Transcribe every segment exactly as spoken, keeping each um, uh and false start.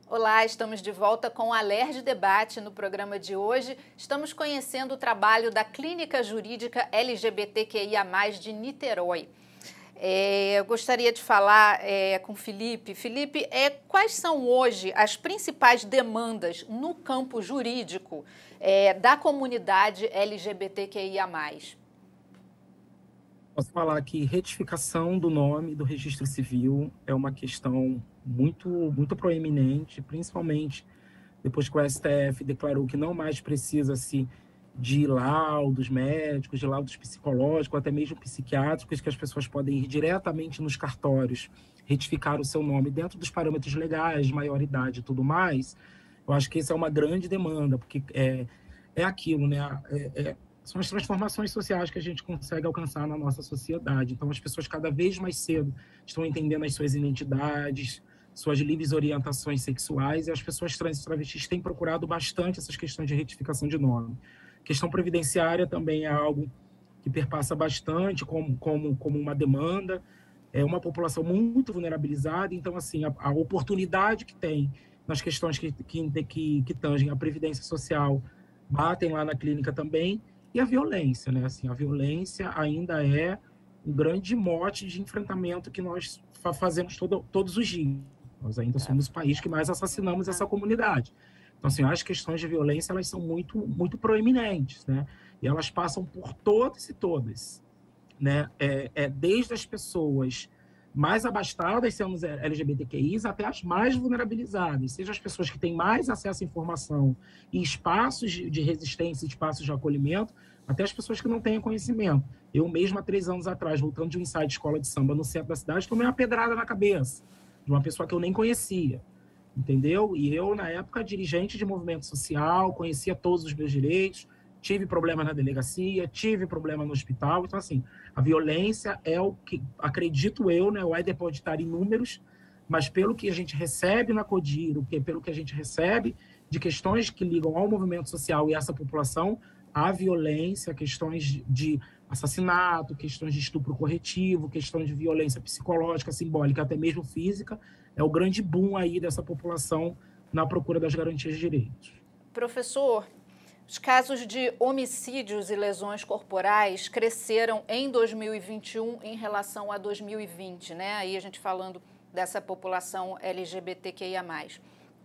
Olá, estamos de volta com o Alerj Debate. No programa de hoje, estamos conhecendo o trabalho da Clínica Jurídica L G B T Q I A mais, de Niterói. É, eu gostaria de falar é, com o Felipe. Felipe, é, quais são hoje as principais demandas no campo jurídico é, da comunidade L G B T Q I A mais? Posso falar que retificação do nome do registro civil é uma questão muito, muito proeminente, principalmente depois que o S T F declarou que não mais precisa-se de laudos médicos, de laudos psicológicos, até mesmo psiquiátricos, que as pessoas podem ir diretamente nos cartórios, retificar o seu nome dentro dos parâmetros legais, de maioridade e tudo mais. Eu acho que essa é uma grande demanda, porque é, é aquilo, né? É, é, são as transformações sociais que a gente consegue alcançar na nossa sociedade. Então, as pessoas cada vez mais cedo estão entendendo as suas identidades, suas livres orientações sexuais, e as pessoas trans e travestis têm procurado bastante essas questões de retificação de nome. A questão previdenciária também é algo que perpassa bastante como, como, como uma demanda. É uma população muito vulnerabilizada, então, assim, a, a oportunidade que tem nas questões que, que, que, que tangem a previdência social batem lá na clínica também, e a violência, né? Assim, a violência ainda é um grande mote de enfrentamento que nós fazemos todo, todos os dias. Nós ainda somos o país que mais assassinamos essa comunidade. Então, assim, as questões de violência, elas são muito, muito proeminentes, né? E elas passam por todas e todas, né? É, é desde as pessoas mais abastadas, sendo L G B T Q Is, até as mais vulnerabilizadas, seja as pessoas que têm mais acesso à informação e espaços de resistência, espaços de acolhimento, até as pessoas que não têm conhecimento. Eu mesmo, há três anos atrás, voltando de um ensaio de escola de samba no centro da cidade, tomei uma pedrada na cabeça de uma pessoa que eu nem conhecia, entendeu? E eu, na época, dirigente de movimento social, conhecia todos os meus direitos, tive problema na delegacia, tive problema no hospital. Então, assim, a violência é o que, acredito eu, né, o Éder pode estar em números, mas pelo que a gente recebe na CODIR, pelo que a gente recebe de questões que ligam ao movimento social e essa população, a violência, questões de assassinato, questões de estupro corretivo, questões de violência psicológica, simbólica, até mesmo física, é o grande boom aí dessa população na procura das garantias de direitos. Professor, os casos de homicídios e lesões corporais cresceram em dois mil e vinte e um em relação a dois mil e vinte, né? Aí a gente falando dessa população L G B T Q I A mais.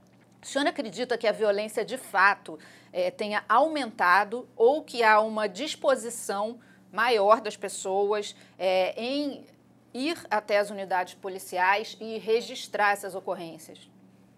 O senhor acredita que a violência de fato é, tenha aumentado ou que há uma disposição maior das pessoas é, em ir até as unidades policiais e registrar essas ocorrências?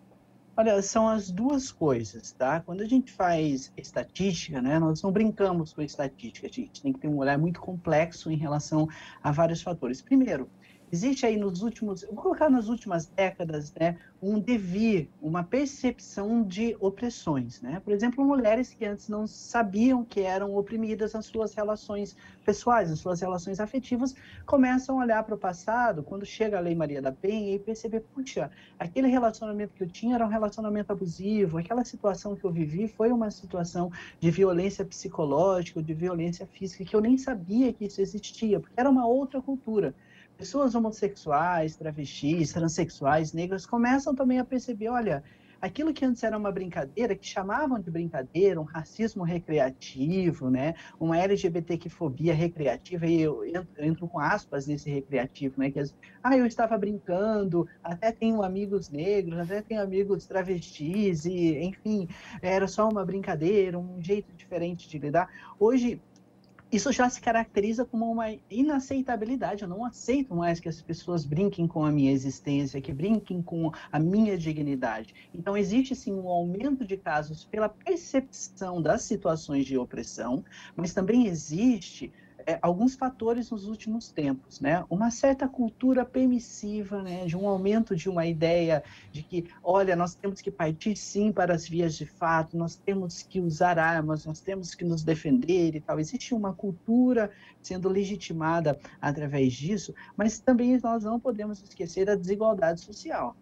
Olha, são as duas coisas, tá? Quando a gente faz estatística, né, nós não brincamos com estatística, a gente tem que ter um olhar muito complexo em relação a vários fatores. Primeiro, existe aí nos últimos, eu vou colocar nas últimas décadas, né, um devir, uma percepção de opressões, né? Por exemplo, mulheres que antes não sabiam que eram oprimidas nas suas relações pessoais, nas suas relações afetivas, começam a olhar para o passado, quando chega a Lei Maria da Penha, e perceber, puxa, aquele relacionamento que eu tinha era um relacionamento abusivo, aquela situação que eu vivi foi uma situação de violência psicológica, de violência física, que eu nem sabia que isso existia, porque era uma outra cultura. Pessoas homossexuais, travestis, transexuais, negras, começam também a perceber, olha, aquilo que antes era uma brincadeira, que chamavam de brincadeira, um racismo recreativo, né, uma LGBTQ-fobia recreativa, e eu entro, eu entro com aspas nesse recreativo, né, que ah, eu estava brincando, até tenho amigos negros, até tenho amigos travestis, e, enfim, era só uma brincadeira, um jeito diferente de lidar. Hoje, isso já se caracteriza como uma inaceitabilidade. Eu não aceito mais que as pessoas brinquem com a minha existência, que brinquem com a minha dignidade. Então, existe, sim, um aumento de casos pela percepção das situações de opressão, mas também existe é, alguns fatores nos últimos tempos, né? Uma certa cultura permissiva, né? De um aumento de uma ideia de que, olha, nós temos que partir sim para as vias de fato, nós temos que usar armas, nós temos que nos defender e tal. Existe uma cultura sendo legitimada através disso, mas também nós não podemos esquecer da desigualdade social.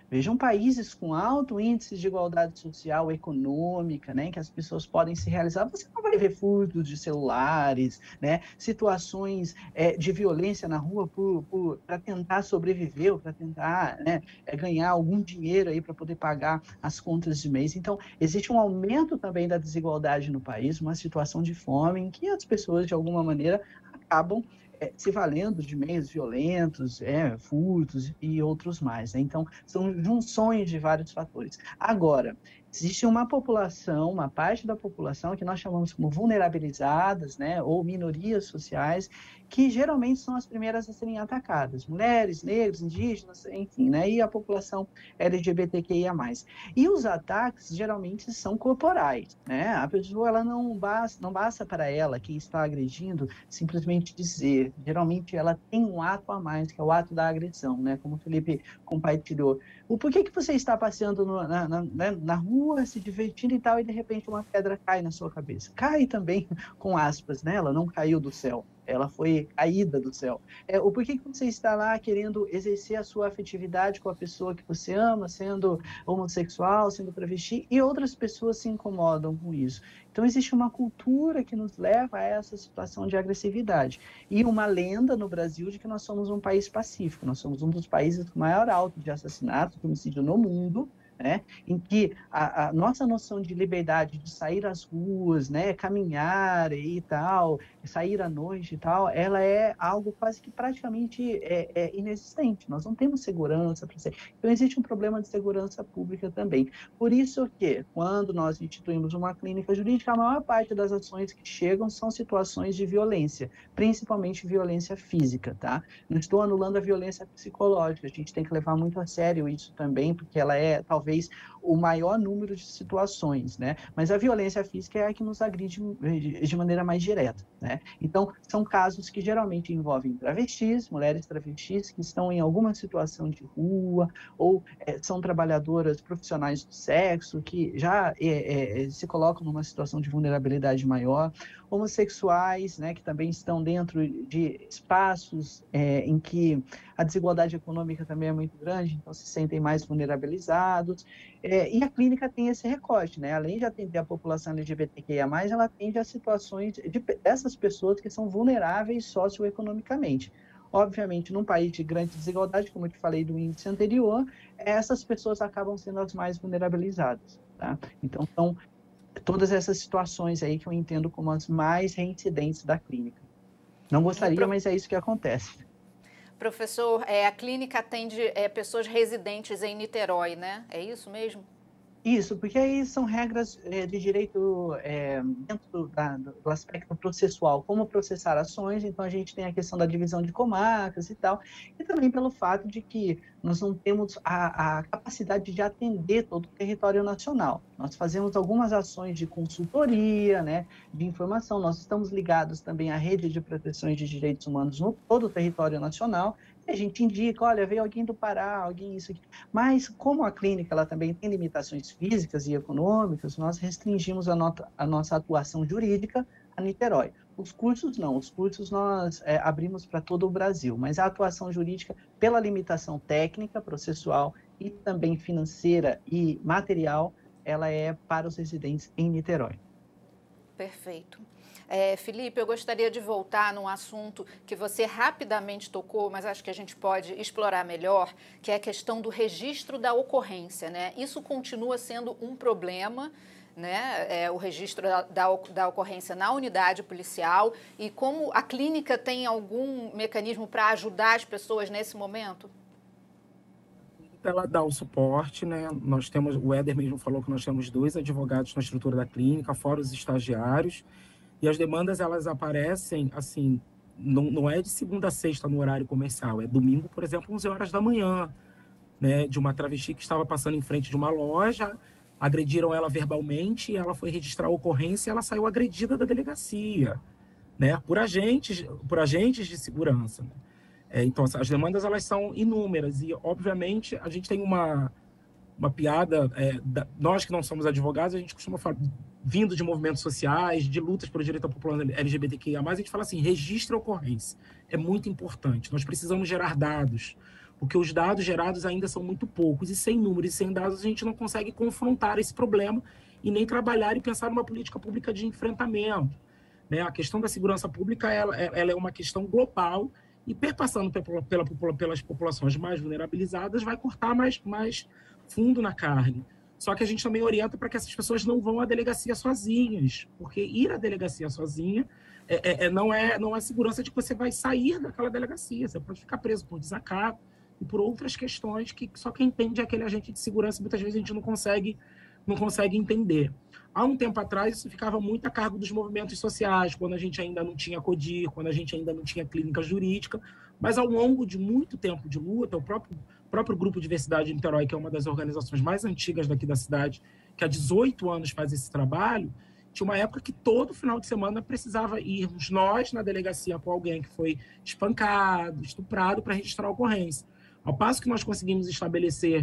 Vejam países com alto índice de igualdade social, econômica, né, em que as pessoas podem se realizar. Você não vai ver furtos de celulares, né, situações é, de violência na rua para tentar sobreviver, ou para tentar, né, é, ganhar algum dinheiro aí para poder pagar as contas de mês. Então, existe um aumento também da desigualdade no país, uma situação de fome em que as pessoas, de alguma maneira, acabam É, se valendo de meios violentos, é, furtos e outros mais, né? Então, são junções de vários fatores. Agora, existe uma população, uma parte da população que nós chamamos como vulnerabilizadas, né, ou minorias sociais, que geralmente são as primeiras a serem atacadas. Mulheres, negros, indígenas, enfim, né, e a população L G B T Q I A mais. E os ataques geralmente são corporais, né? A pessoa ela não basta, não basta para ela que está agredindo simplesmente dizer. Geralmente ela tem um ato a mais, que é o ato da agressão, né? Como o Felipe compartilhou. O porquê que você está passeando no, na, na, na rua, se divertindo e tal, e de repente uma pedra cai na sua cabeça? Cai também, com aspas, né? Ela não caiu do céu. Ela foi caída do céu. É, o porquê que você está lá querendo exercer a sua afetividade com a pessoa que você ama, sendo homossexual, sendo travesti, e outras pessoas se incomodam com isso. Então, existe uma cultura que nos leva a essa situação de agressividade. E uma lenda no Brasil de que nós somos um país pacífico. Nós somos um dos países com maior alto de assassinato, de homicídio no mundo, né, em que a, a nossa noção de liberdade de sair às ruas, né, caminhar e tal, sair à noite e tal, ela é algo quase que praticamente é, é inexistente. Nós não temos segurança para ser. Então, existe um problema de segurança pública também. Por isso que, quando nós instituímos uma clínica jurídica, a maior parte das ações que chegam são situações de violência, principalmente violência física, tá? Não estou anulando a violência psicológica, a gente tem que levar muito a sério isso também, porque ela é, talvez, talvez o maior número de situações, né? Mas a violência física é a que nos agride de maneira mais direta, né? Então, são casos que geralmente envolvem travestis, mulheres travestis que estão em alguma situação de rua, ou é, são trabalhadoras profissionais do sexo, que já é, é, se colocam numa situação de vulnerabilidade maior, homossexuais, né, que também estão dentro de espaços é, em que a desigualdade econômica também é muito grande, então se sentem mais vulnerabilizados. É, e a clínica tem esse recorte, né? Além de atender a população L G B T Q I A mais, ela atende a situações de, dessas pessoas que são vulneráveis socioeconomicamente. Obviamente, num país de grande desigualdade, como eu te falei do índice anterior, essas pessoas acabam sendo as mais vulnerabilizadas, tá? Então, são todas essas situações aí que eu entendo como as mais reincidentes da clínica. Não gostaria, pro... mas é isso que acontece. Professor, é, a clínica atende é, pessoas residentes em Niterói, né? É isso mesmo? Isso, porque aí são regras é, de direito é, dentro da, do aspecto processual, como processar ações, então a gente tem a questão da divisão de comarcas e tal, e também pelo fato de que nós não temos a, a capacidade de atender todo o território nacional. Nós fazemos algumas ações de consultoria, né, de informação, nós estamos ligados também à rede de proteção de direitos humanos no todo o território nacional, a gente indica, olha, veio alguém do Pará, alguém isso aqui. Mas, como a clínica ela também tem limitações físicas e econômicas, nós restringimos a, nota, a nossa atuação jurídica a Niterói. Os cursos não, os cursos nós é, abrimos para todo o Brasil, mas a atuação jurídica, pela limitação técnica, processual e também financeira e material, ela é para os residentes em Niterói. Perfeito. É, Felipe, eu gostaria de voltar num assunto que você rapidamente tocou, mas acho que a gente pode explorar melhor, que é a questão do registro da ocorrência, né? Isso continua sendo um problema, né? É, o registro da, da, da ocorrência na unidade policial, e como a clínica tem algum mecanismo para ajudar as pessoas nesse momento? Ela dá o suporte, né? Nós temos, o Éder mesmo falou que nós temos dois advogados na estrutura da clínica, fora os estagiários. E as demandas, elas aparecem, assim, não, não é de segunda a sexta no horário comercial, é domingo, por exemplo, onze horas da manhã, né, de uma travesti que estava passando em frente de uma loja, agrediram ela verbalmente, ela foi registrar a ocorrência e ela saiu agredida da delegacia, né, por agentes, por agentes de segurança. Né? É, então, as demandas, elas são inúmeras e, obviamente, a gente tem uma... uma piada, é, da, nós que não somos advogados, a gente costuma falar, vindo de movimentos sociais, de lutas pelo direito à população L G B T Q I A mais, a gente fala assim, registre a ocorrência. É muito importante. Nós precisamos gerar dados, porque os dados gerados ainda são muito poucos, e sem números e sem dados a gente não consegue confrontar esse problema e nem trabalhar e pensar numa política pública de enfrentamento. Né? A questão da segurança pública ela, ela é uma questão global e, perpassando pela, pela, pelas populações mais vulnerabilizadas, vai cortar mais, mais fundo na carne. Só que a gente também orienta para que essas pessoas não vão à delegacia sozinhas, porque ir à delegacia sozinha é, é, não, é, não é segurança de que você vai sair daquela delegacia. Você pode ficar preso por desacato e por outras questões que só quem entende é aquele agente de segurança, muitas vezes a gente não consegue, não consegue entender. Há um tempo atrás, isso ficava muito a cargo dos movimentos sociais, quando a gente ainda não tinha CODIR, quando a gente ainda não tinha clínica jurídica, mas ao longo de muito tempo de luta, o próprio, próprio Grupo Diversidade de Niterói, que é uma das organizações mais antigas daqui da cidade, que há dezoito anos faz esse trabalho, tinha uma época que todo final de semana precisava irmos nós na delegacia com alguém que foi espancado, estuprado, para registrar a ocorrência. Ao passo que nós conseguimos estabelecer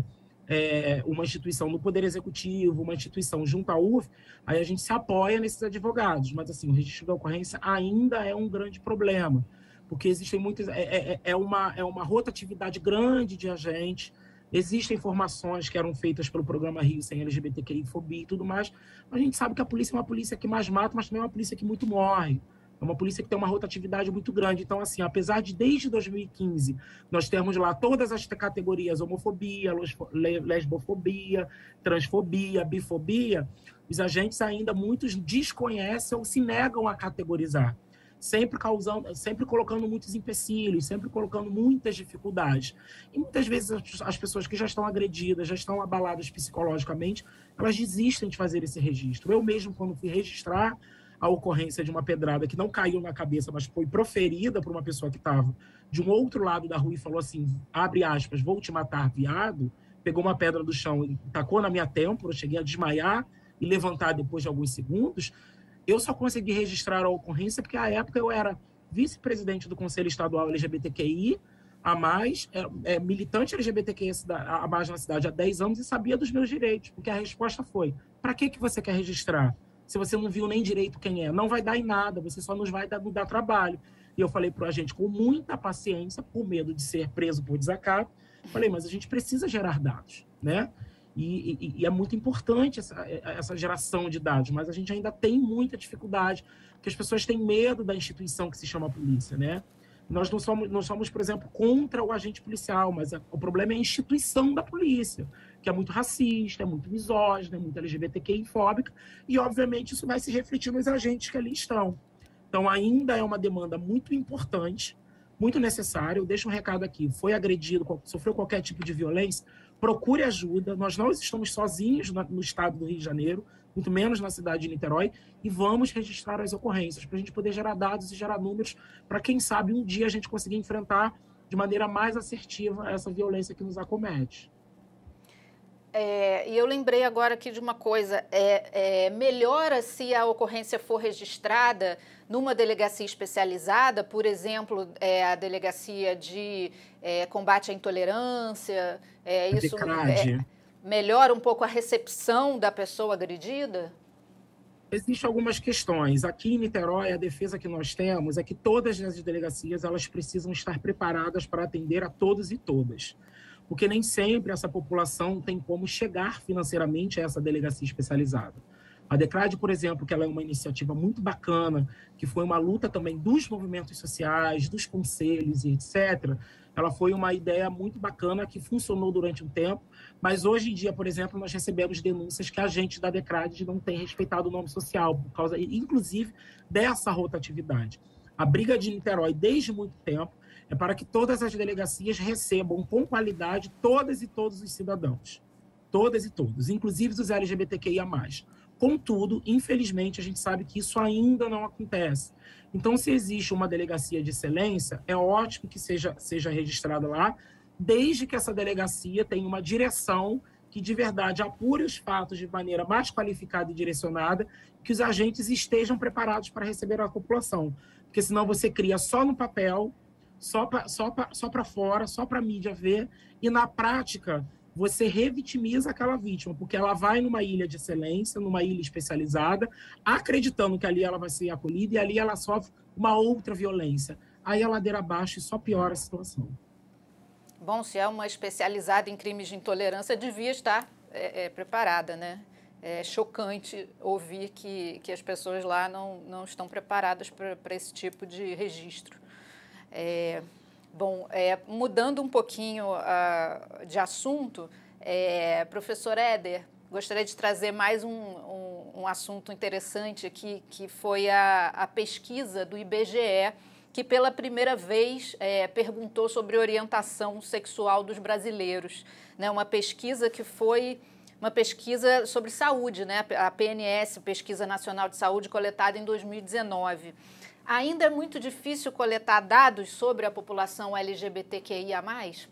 é, uma instituição no Poder Executivo, uma instituição junto à U F, aí a gente se apoia nesses advogados. Mas, assim, o registro da ocorrência ainda é um grande problema, porque existem muitas... É, é, é, uma, é uma rotatividade grande de agentes, existem informações que eram feitas pelo programa Rio Sem L G B T Q I Fobia e tudo mais, mas a gente sabe que a polícia é uma polícia que mais mata, mas também é uma polícia que muito morre. É uma polícia que tem uma rotatividade muito grande. Então, assim, apesar de desde dois mil e quinze nós termos lá todas as categorias, homofobia, lesbofobia, transfobia, bifobia, os agentes ainda, muitos desconhecem ou se negam a categorizar, sempre causando, sempre colocando muitos empecilhos, sempre colocando muitas dificuldades. E muitas vezes as pessoas que já estão agredidas, já estão abaladas psicologicamente, elas desistem de fazer esse registro. Eu mesmo, quando fui registrar a ocorrência de uma pedrada que não caiu na cabeça, mas foi proferida por uma pessoa que estava de um outro lado da rua e falou assim, abre aspas, vou te matar, viado, pegou uma pedra do chão e tacou na minha têmpora, eu cheguei a desmaiar e levantar depois de alguns segundos. Eu só consegui registrar a ocorrência porque, à época, eu era vice-presidente do Conselho Estadual L G B T Q I a mais, é, é, militante L G B T Q I a mais na cidade há dez anos e sabia dos meus direitos, porque a resposta foi, para que, que você quer registrar? Se você não viu nem direito quem é, não vai dar em nada, você só nos vai dar, nos dar trabalho. E eu falei para o agente com muita paciência, por medo de ser preso por desacato, falei, mas a gente precisa gerar dados, né? E, e, e é muito importante essa, essa geração de dados, mas a gente ainda tem muita dificuldade, porque as pessoas têm medo da instituição que se chama polícia, né? Nós não somos, não somos, por exemplo, contra o agente policial, mas a, o problema é a instituição da polícia, que é muito racista, é muito misógina, é muito L G B T Q I fóbica, e, obviamente, isso vai se refletir nos agentes que ali estão. Então, ainda é uma demanda muito importante, muito necessária. Eu deixo um recado aqui, foi agredido, sofreu qualquer tipo de violência, procure ajuda, nós não estamos sozinhos no estado do Rio de Janeiro, muito menos na cidade de Niterói, e vamos registrar as ocorrências, para a gente poder gerar dados e gerar números, para quem sabe um dia a gente conseguir enfrentar de maneira mais assertiva essa violência que nos acomete. É, e eu lembrei agora aqui de uma coisa, é, é, melhora se a ocorrência for registrada numa delegacia especializada, por exemplo, é, a delegacia de é, combate à intolerância, é, isso é, melhora um pouco a recepção da pessoa agredida? Existem algumas questões. Aqui em Niterói, a defesa que nós temos é que todas as delegacias elas precisam estar preparadas para atender a todos e todas, porque nem sempre essa população tem como chegar financeiramente a essa delegacia especializada. A DECRAD, por exemplo, que ela é uma iniciativa muito bacana, que foi uma luta também dos movimentos sociais, dos conselhos e etcétera, ela foi uma ideia muito bacana que funcionou durante um tempo, mas hoje em dia, por exemplo, nós recebemos denúncias que agentes da DECRAD não têm respeitado o nome social, por causa, inclusive, dessa rotatividade. A briga de Niterói, desde muito tempo, é para que todas as delegacias recebam com qualidade todas e todos os cidadãos. Todas e todos, inclusive os L G B T Q I A mais. Contudo, infelizmente, a gente sabe que isso ainda não acontece. Então, se existe uma delegacia de excelência, é ótimo que seja, seja registrada lá, desde que essa delegacia tenha uma direção que, de verdade, apure os fatos de maneira mais qualificada e direcionada, que os agentes estejam preparados para receber a população. Porque senão você cria só no papel, só para só para só para fora, só para a mídia ver, e na prática você revitimiza aquela vítima, porque ela vai numa ilha de excelência, numa ilha especializada, acreditando que ali ela vai ser acolhida e ali ela sofre uma outra violência. Aí a ladeira abaixo e só piora a situação. Bom, se é uma especializada em crimes de intolerância, devia estar é, é, preparada, né? É chocante ouvir que, que as pessoas lá não, não estão preparadas para esse tipo de registro. É, bom, é, mudando um pouquinho uh, de assunto, é, professor Éder, gostaria de trazer mais um, um, um assunto interessante aqui, que foi a, a pesquisa do I B G E, que pela primeira vez é, perguntou sobre orientação sexual dos brasileiros, né? Uma pesquisa que foi uma pesquisa sobre saúde, né? A P N S, Pesquisa Nacional de Saúde, coletada em dois mil e dezenove. Ainda é muito difícil coletar dados sobre a população L G B T Q I A mais?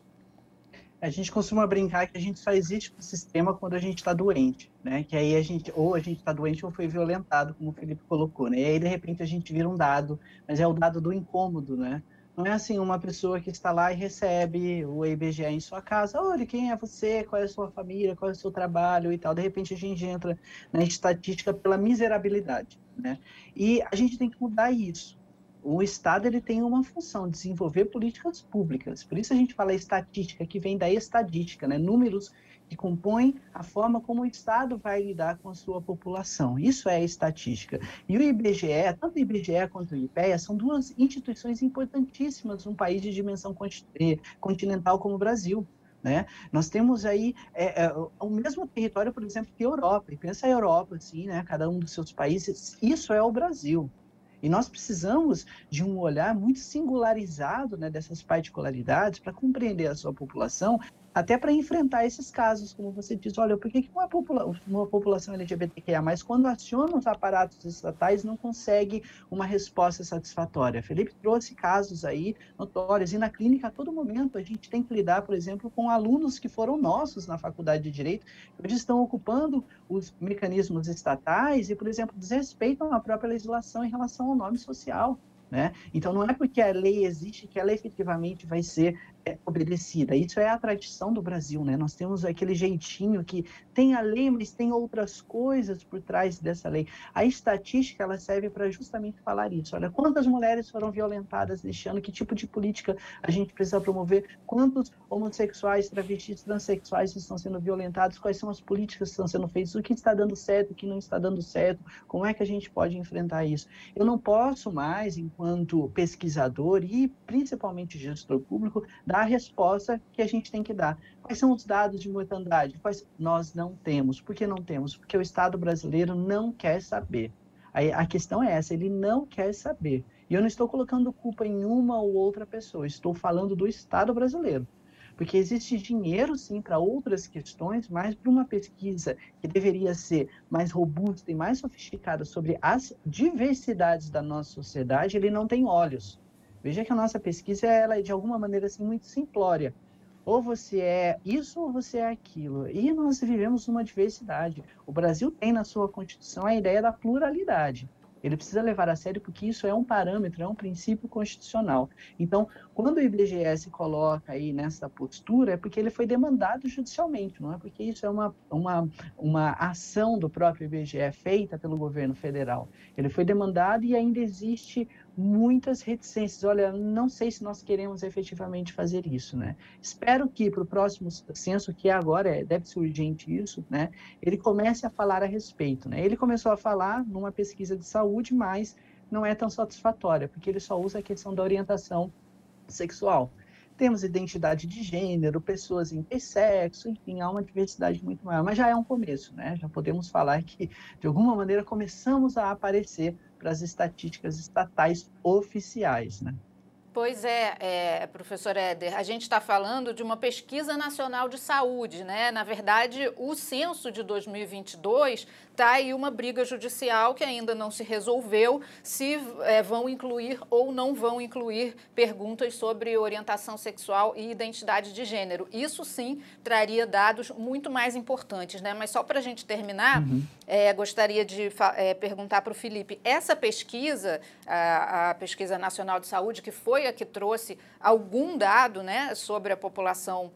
A gente costuma brincar que a gente só existe no sistema quando a gente está doente, né? Que aí a gente, ou a gente está doente ou foi violentado, como o Felipe colocou, né? E aí, de repente, a gente vira um dado, mas é o dado do incômodo, né? Não é assim uma pessoa que está lá e recebe o I B G E em sua casa, olha, quem é você, qual é a sua família, qual é o seu trabalho e tal. De repente, a gente entra na estatística pela miserabilidade, né? E a gente tem que mudar isso. O Estado ele tem uma função, desenvolver políticas públicas. Por isso a gente fala estatística, que vem da estadística, né? Números que compõem a forma como o Estado vai lidar com a sua população. Isso é estatística. E o I B G E, tanto o I B G E quanto o IPEA, são duas instituições importantíssimas num país de dimensão continental como o Brasil. Né? Nós temos aí é, é, o mesmo território, por exemplo, que a Europa. E pensa a Europa, assim, né? Cada um dos seus países. Isso é o Brasil. E nós precisamos de um olhar muito singularizado, né, dessas particularidades para compreender a sua população, até para enfrentar esses casos, como você diz, olha, por que uma, popula uma população L G B T Q I A mais, quando aciona os aparatos estatais, não consegue uma resposta satisfatória? Felipe trouxe casos aí notórios, e na clínica, a todo momento, a gente tem que lidar, por exemplo, com alunos que foram nossos na Faculdade de Direito, que hoje estão ocupando os mecanismos estatais e, por exemplo, desrespeitam a própria legislação em relação ao nome social. Né? Então, não é porque a lei existe que ela efetivamente vai ser é, obedecida. Isso é a tradição do Brasil, né? Nós temos aquele jeitinho que tem a lei, mas tem outras coisas por trás dessa lei. A estatística, ela serve para justamente falar isso. Olha, quantas mulheres foram violentadas neste ano? Que tipo de política a gente precisa promover? Quantos homossexuais, travestis, transexuais estão sendo violentados? Quais são as políticas que estão sendo feitas? O que está dando certo, o que não está dando certo? Como é que a gente pode enfrentar isso? Eu não posso mais, enquanto enquanto pesquisador e principalmente gestor público, dar a resposta que a gente tem que dar. Quais são os dados de mortandade? Quais... Nós não temos. Por que não temos? Porque o Estado brasileiro não quer saber. A questão é essa, ele não quer saber. E eu não estou colocando culpa em uma ou outra pessoa, estou falando do Estado brasileiro. Porque existe dinheiro, sim, para outras questões, mas para uma pesquisa que deveria ser mais robusta e mais sofisticada sobre as diversidades da nossa sociedade, ele não tem olhos. Veja que a nossa pesquisa ela é, de alguma maneira, assim, muito simplória. Ou você é isso ou você é aquilo. E nós vivemos uma diversidade. O Brasil tem na sua Constituição a ideia da pluralidade. Ele precisa levar a sério porque isso é um parâmetro, é um princípio constitucional. Então, quando o I B G E se coloca aí nessa postura, é porque ele foi demandado judicialmente, não é porque isso é uma, uma, uma ação do próprio I B G E feita pelo governo federal. Ele foi demandado e ainda existe muitas reticências. Olha, não sei se nós queremos efetivamente fazer isso, né? Espero que para o próximo censo, que agora é, deve ser urgente isso, né? Ele comece a falar a respeito, né? Ele começou a falar numa pesquisa de saúde, mas não é tão satisfatória, porque ele só usa a questão da orientação sexual. Temos identidade de gênero, pessoas intersexo, enfim, há uma diversidade muito maior, mas já é um começo, né? Já podemos falar que, de alguma maneira, começamos a aparecer para as estatísticas estatais oficiais, né? Pois é, é, professor Éder, a gente está falando de uma pesquisa nacional de saúde, né? Na verdade, o censo de dois mil e vinte e dois está aí uma briga judicial que ainda não se resolveu se é, vão incluir ou não vão incluir perguntas sobre orientação sexual e identidade de gênero. Isso sim traria dados muito mais importantes, né? Mas só para a gente terminar, uhum. é, gostaria de é, perguntar para o Felipe, essa pesquisa, a, a Pesquisa Nacional de Saúde, que foi a que trouxe algum dado, né, sobre a população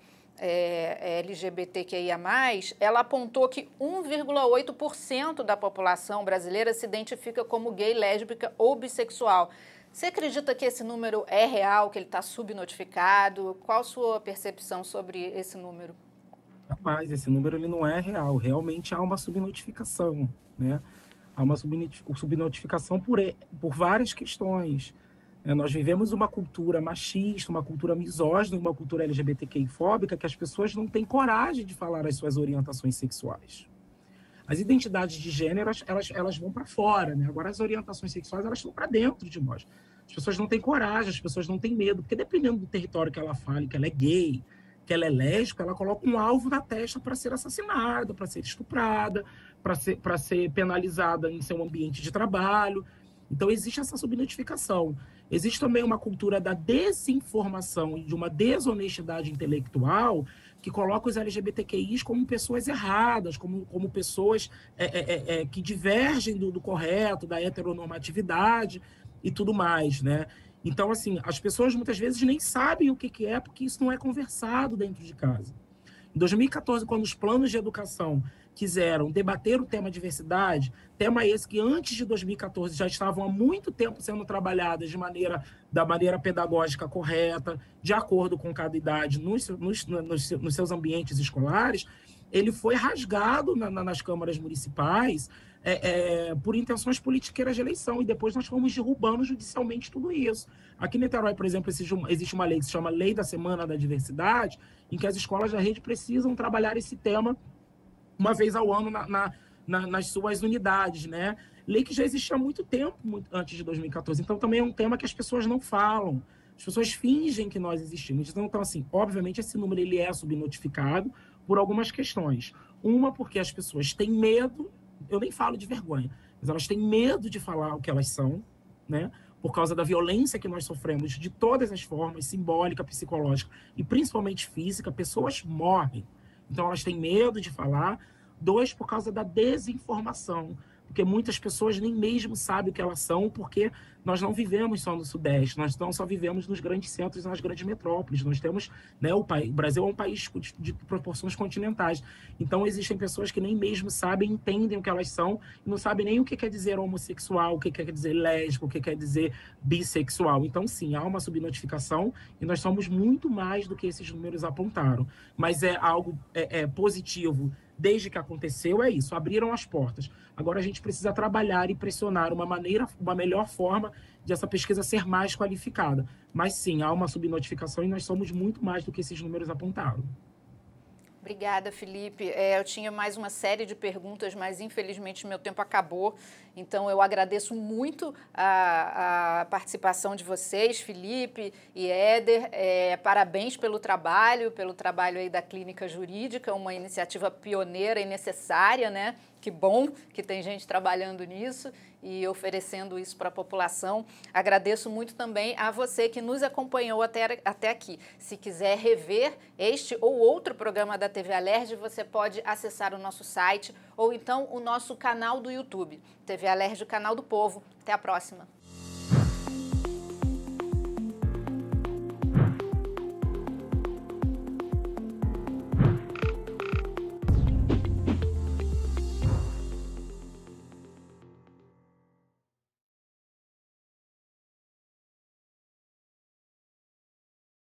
é, L G B T Q I A mais, ela apontou que um vírgula oito por cento da população brasileira se identifica como gay, lésbica ou bissexual. Você acredita que esse número é real, que ele está subnotificado? Qual a sua percepção sobre esse número? Mas esse número ele não é real. Realmente há uma subnotificação, né? Há uma subnotificação por, por várias questões. Nós vivemos uma cultura machista, uma cultura misógina, uma cultura L G B T Q I fóbica, que as pessoas não têm coragem de falar as suas orientações sexuais. As identidades de gênero, elas, elas vão para fora, né? Agora, as orientações sexuais, elas estão para dentro de nós. As pessoas não têm coragem, as pessoas não têm medo, porque dependendo do território que ela fale, que ela é gay, que ela é lésbica, ela coloca um alvo na testa para ser assassinada, para ser estuprada, para ser, para ser penalizada em seu ambiente de trabalho. Então, existe essa subnotificação. Existe também uma cultura da desinformação e de uma desonestidade intelectual que coloca os L G B T Q Is como pessoas erradas, como, como pessoas é, é, é, que divergem do, do correto, da heteronormatividade e tudo mais, né? Então, assim, as pessoas muitas vezes nem sabem o que, que é, porque isso não é conversado dentro de casa. Em dois mil e quatorze, quando os planos de educação quiseram debater o tema diversidade, tema esse que antes de dois mil e quatorze já estavam há muito tempo sendo trabalhadas de maneira, da maneira pedagógica correta, de acordo com cada idade, nos, nos, nos, nos seus ambientes escolares, ele foi rasgado na, na, nas câmaras municipais é, é, por intenções politiqueiras de eleição, e depois nós fomos derrubando judicialmente tudo isso. Aqui em Niterói, por exemplo, existe uma lei que se chama Lei da Semana da Diversidade, em que as escolas da rede precisam trabalhar esse tema uma vez ao ano na, na, na, nas suas unidades, né? Lei que já existia há muito tempo, muito antes de dois mil e quatorze. Então, também é um tema que as pessoas não falam. As pessoas fingem que nós existimos. Então, então assim, obviamente, esse número ele é subnotificado por algumas questões. Uma, porque as pessoas têm medo, eu nem falo de vergonha, mas elas têm medo de falar o que elas são, né? Por causa da violência que nós sofremos de todas as formas, simbólica, psicológica e principalmente física. Pessoas morrem. Então, elas têm medo de falar. Dois, por causa da desinformação, porque muitas pessoas nem mesmo sabem o que elas são, porque nós não vivemos só no Sudeste, nós não só vivemos nos grandes centros e nas grandes metrópoles. Nós temos, né, o, país, o Brasil é um país de proporções continentais. Então, existem pessoas que nem mesmo sabem, entendem o que elas são, e não sabem nem o que quer dizer homossexual, o que quer dizer lésbico, o que quer dizer bissexual. Então, sim, há uma subnotificação, e nós somos muito mais do que esses números apontaram. Mas é algo é, é, positivo. Desde que aconteceu, é isso, abriram as portas. Agora a gente precisa trabalhar e pressionar uma maneira, uma melhor forma de essa pesquisa ser mais qualificada. Mas sim, há uma subnotificação e nós somos muito mais do que esses números apontaram. Obrigada, Felipe. É, eu tinha mais uma série de perguntas, mas infelizmente meu tempo acabou. Então eu agradeço muito a, a participação de vocês, Felipe e Éder. É, parabéns pelo trabalho, pelo trabalho aí da Clínica Jurídica, uma iniciativa pioneira e necessária, né? Que bom que tem gente trabalhando nisso e oferecendo isso para a população. Agradeço muito também a você que nos acompanhou até, até aqui. Se quiser rever este ou outro programa da T V Alerj, você pode acessar o nosso site ou então o nosso canal do YouTube, T V Alerj, o canal do povo. Até a próxima.